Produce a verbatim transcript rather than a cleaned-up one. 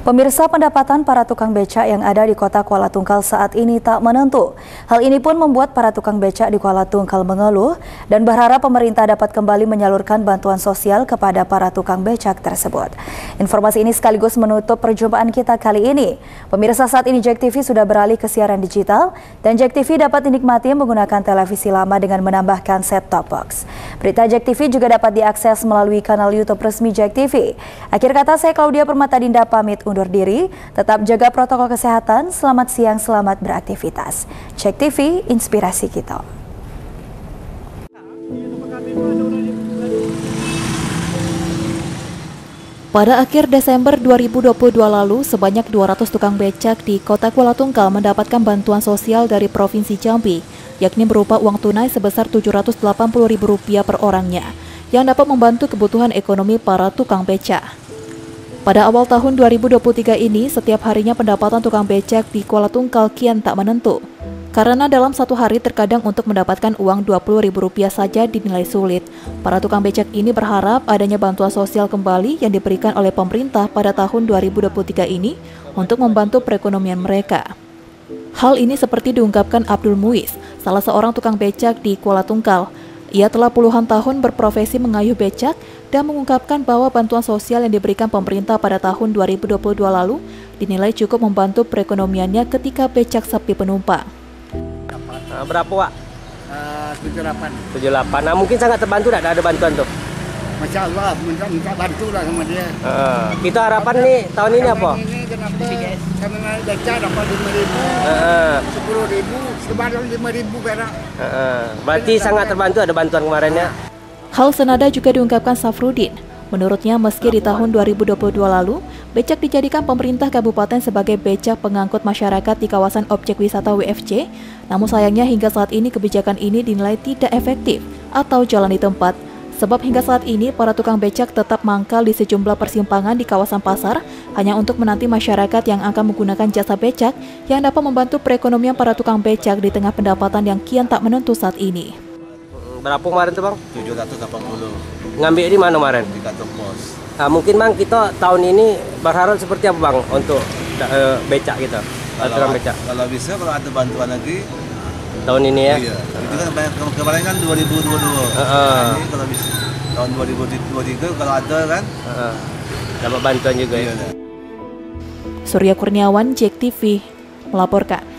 Pemirsa, pendapatan para tukang becak yang ada di kota Kuala Tungkal saat ini tak menentu. Hal ini pun membuat para tukang becak di Kuala Tungkal mengeluh dan berharap pemerintah dapat kembali menyalurkan bantuan sosial kepada para tukang becak tersebut. Informasi ini sekaligus menutup perjumpaan kita kali ini. Pemirsa, saat ini Jack T V sudah beralih ke siaran digital dan Jack T V dapat dinikmati menggunakan televisi lama dengan menambahkan set-top box. Berita Jack T V juga dapat diakses melalui kanal YouTube resmi Jack T V. Akhir kata, saya Claudia Permatadinda pamit undur diri. Tetap jaga protokol kesehatan. Selamat siang, selamat beraktivitas. Jack T V, inspirasi kita. Pada akhir Desember dua ribu dua puluh dua lalu, sebanyak dua ratus tukang becak di kota Kuala Tungkal mendapatkan bantuan sosial dari Provinsi Jambi, yakni berupa uang tunai sebesar tujuh ratus delapan puluh ribu rupiah per orangnya, yang dapat membantu kebutuhan ekonomi para tukang becak. Pada awal tahun dua ribu dua puluh tiga ini, setiap harinya pendapatan tukang becak di Kuala Tungkal kian tak menentu. Karena dalam satu hari terkadang untuk mendapatkan uang dua puluh ribu rupiah saja dinilai sulit. Para tukang becak ini berharap adanya bantuan sosial kembali yang diberikan oleh pemerintah pada tahun dua ribu dua puluh tiga ini untuk membantu perekonomian mereka. Hal ini seperti diungkapkan Abdul Muiz, salah seorang tukang becak di Kuala Tungkal. Ia telah puluhan tahun berprofesi mengayuh becak dan mengungkapkan bahwa bantuan sosial yang diberikan pemerintah pada tahun dua ribu dua puluh dua lalu dinilai cukup membantu perekonomiannya ketika becak sepi penumpang. Nah, berapa, Wak? Uh, tujuh delapan. tujuh delapan. Nah, mungkin sangat terbantu tak ada bantuan tuh? Masya Allah, minta, minta bantu lah sama dia. Uh, kita harapan nih tahun ini apa? Ini kenapa? Karena naik becak dapat lima ribu, Uh, sepuluh ribu, sebarang lima ribu perak. uh, berarti sangat terbantu ada bantuan kemarinnya. Hal senada juga diungkapkan Safrudin. Menurutnya, meski di tahun dua ribu dua puluh dua lalu, becak dijadikan pemerintah kabupaten sebagai becak pengangkut masyarakat di kawasan objek wisata W F C, namun sayangnya hingga saat ini kebijakan ini dinilai tidak efektif atau jalan di tempat. Sebab hingga saat ini para tukang becak tetap mangkal di sejumlah persimpangan di kawasan pasar hanya untuk menanti masyarakat yang akan menggunakan jasa becak yang dapat membantu perekonomian para tukang becak di tengah pendapatan yang kian tak menentu saat ini. Berapa kemarin tuh, Bang? tujuh ratus delapan puluh. Ngambil di mana kemarin? Di kantor pos. Nah, mungkin Bang kita tahun ini berharap seperti apa, Bang, untuk uh, becak kita? Kalau, tukang becak. Kalau bisa, kalau ada bantuan lagi tahun ini ya? Iya. Itu kan banyak, kemarin kan dua ribu dua puluh dua. Uh, uh. Nah, ini kalau bisa tahun dua ribu dua puluh tiga kalau ada kan uh, uh. dapat bantuan juga. Iya, ya. Surya Kurniawan, Jack T V melaporkan.